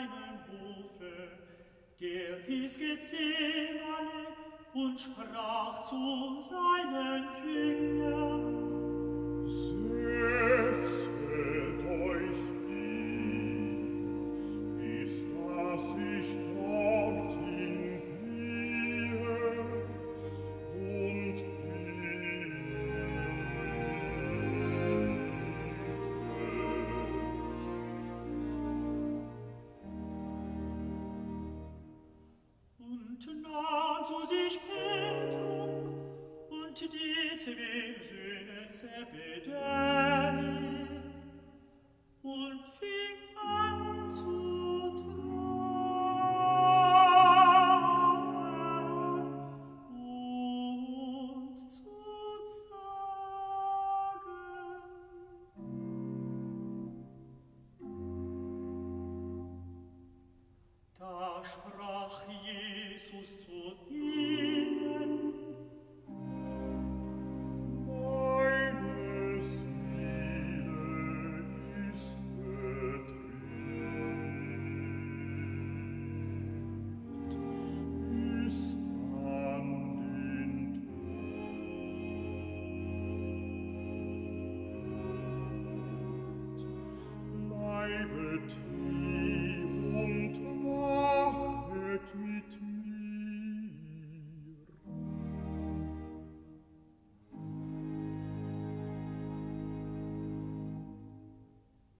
seinem Hofe, der hieß Gethsemane und sprach zu seinen Jüngern: Setzet euch hin, bis dass ich dorthin gehe und Und nahm zu sich Petrus und die zwei Söhne Zebedei und fing an zu trauen und zu sagen: Da sprach